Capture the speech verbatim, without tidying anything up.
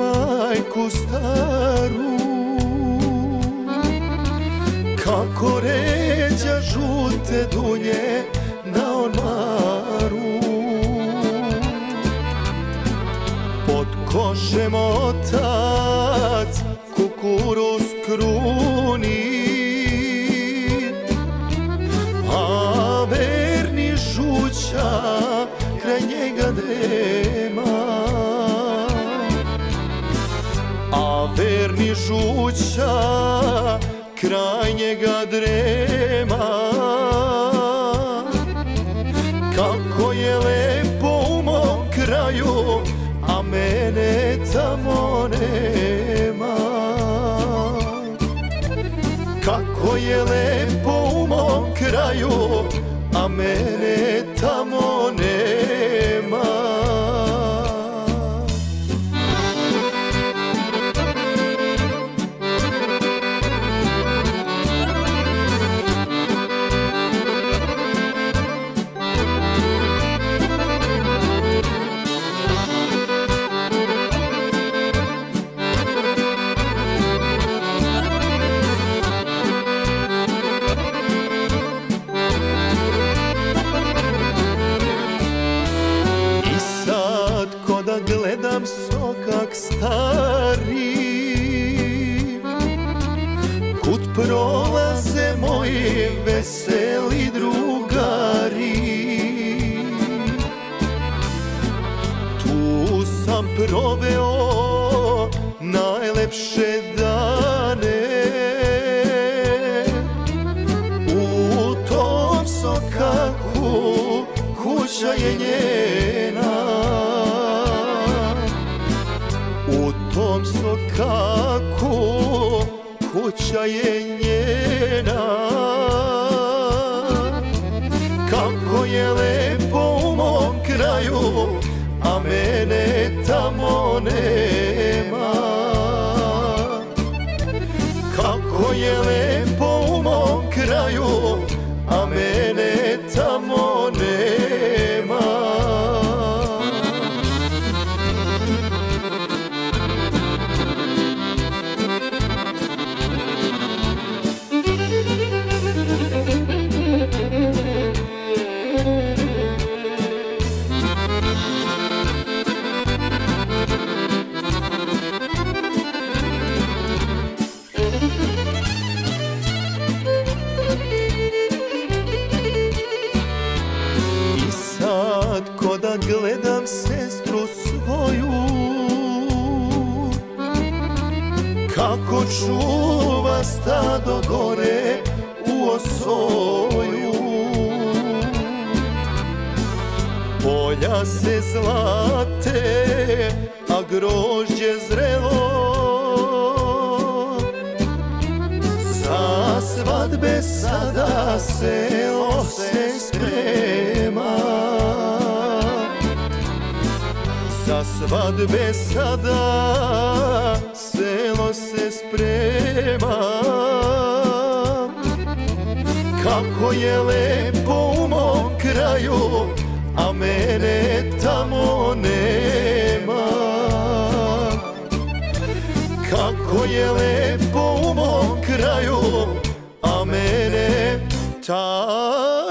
majku staru, kako ređa žute dunje na ormaru. Pod košem otac kukuruz kruni, a verni žuća kraj njega drema. A verni žuća kraj njega drema. Kako je lepo u mom kraju, a mene tamo nema. Kako je lepo u mom kraju, a mene tamo nema. Gledam sokak stari, kud prolaze moji veseli drugari. Tu sam proveo najlepše dane, u tom sokaku kuća je njena. U tom sokaku kuća je njena. Kako je lepo u mom kraju, a mene tamo nema. Kako je lepo u mom kraju, a mene tamo nema. Ko da gledam sestru svoju, kako čuva stado gore u osoju. Polja se zlate, a grožđe zrelo, za svadbe sada selo se sprema. Za svadbe sada selo se sprema. Kako je lepo u mom kraju, a mene tamo nema. Kako je lepo u mom kraju, a mene tamo